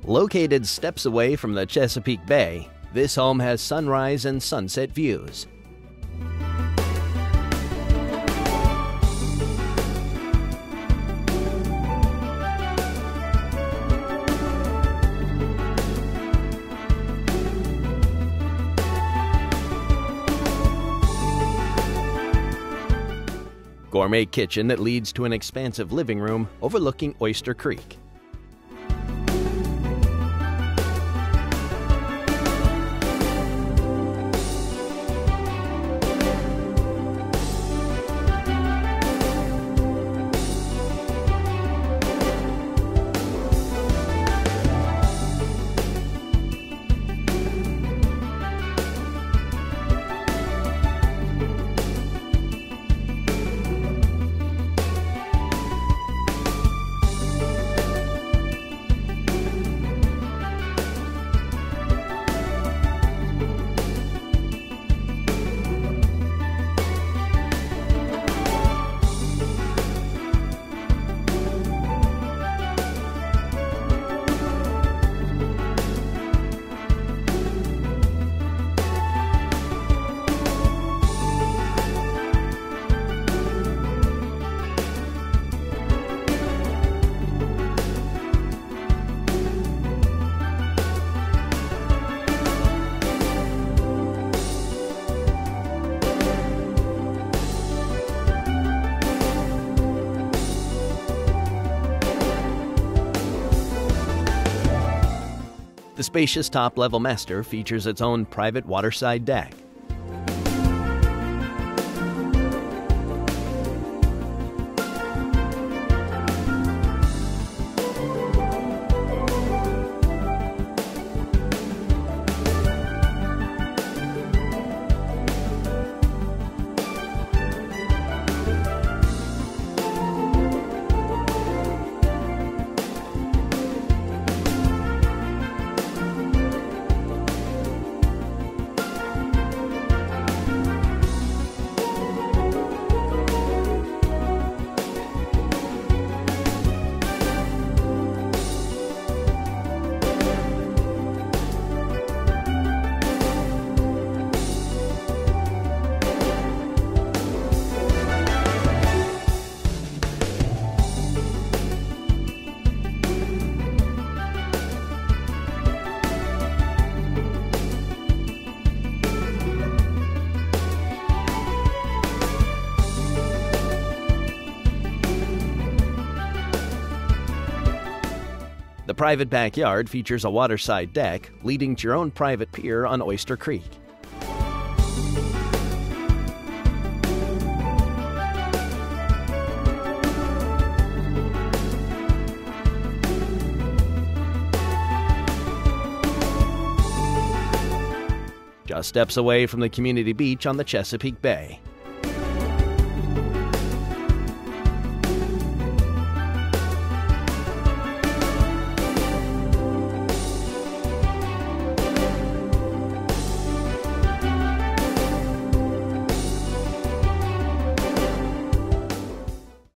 Located steps away from the Chesapeake Bay, this home has sunrise and sunset views. Gourmet kitchen that leads to an expansive living room overlooking Oyster Creek. The spacious top-level master features its own private waterside deck. The private backyard features a waterside deck leading to your own private pier on Oyster Creek. Just steps away from the community beach on the Chesapeake Bay.